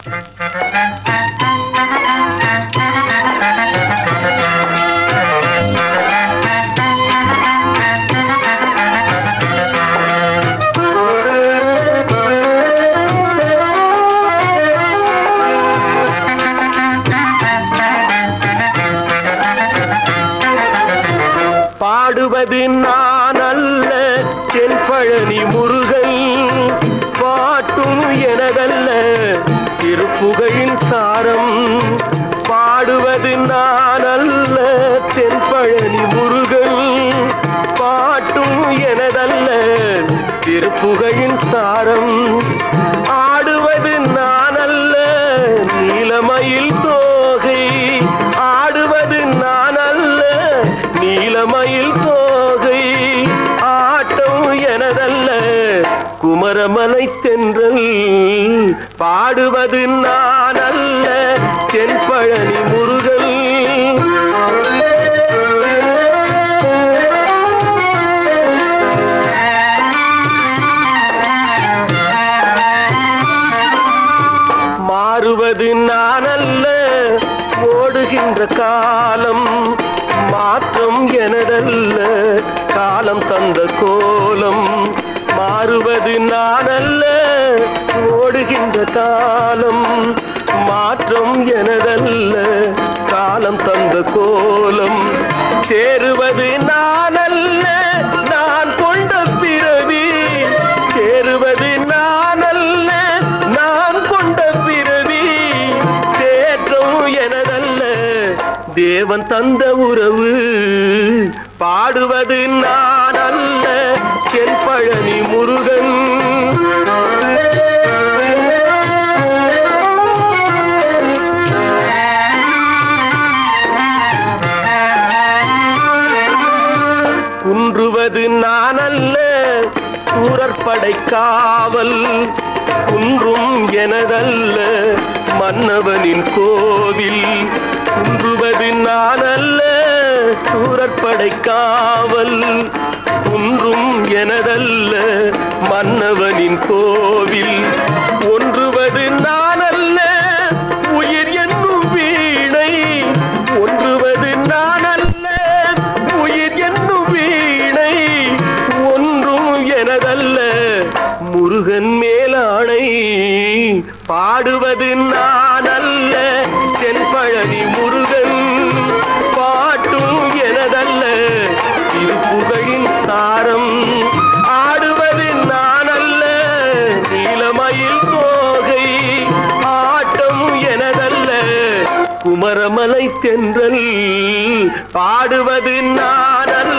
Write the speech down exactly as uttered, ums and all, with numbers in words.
பாடுவது நான் அல்ல தென்பழனி முருகன், பாட்டும் எனதல்ல திருப்புகையின் சாரம். பாடுவது நான் அல்ல தென்பழனி முருகன், பாட்டும் எனதல்ல திருப்புகையின் சாரம். ஆடுவது நான் அல்ல நீலமயில் தோகை, ஆடுவது நான் அல்ல நீலமயில் தோகை. ஆட்டம் எனதல்ல குமரமலை தென்றல், பாடுவது நான் அல்ல தென்பழனி முருகன். மாறுவது நான் அல்ல ஓடுகின்ற காலம், மாற்றம் எனதல்ல காலம் தந்த கோலம். மாறுவது நான் அல்ல ஓடுகின்ற காலம், மாற்றம் எனதல்ல காலம் தந்த கோலம். சேருவது நான் அல்ல நான் கொண்ட பிறவி, சேருவது நான் அல்ல நான் கொண்ட பிறவி. தேற்றம் எனதல்ல தேவன் தந்த உறவு, பாடுவது நான் அல்ல தென்பழனி முருகன். குன்றுவது நான் அல்ல சூரற்படை காவல், குன்றும் எனதல்ல மன்னவனின் கோவில். குன்றுவது நான் அல்ல சூரற்படை காவல், குன்றும் எனதல்ல மன்னவனின் கோவில். ஒன்றுவது நான் அல்ல உயிர் என்னும் வீணை, ஒன்றுவது நான் அல்ல உயிர் என்னும் வீணை. ஒன்றும் எனதல்ல முருகன் மேலாணை, பாடுவது நான் அல்ல தென்பழனி முருகன். பாட்டும் எனதல்ல திருப்புகையின் சாரம். ஆடுவது நான் அல்ல நீலமயில் தோகை, ஆட்டம் எனதல்ல குமரமலை தென்றல். பாடுவது நான் அல்ல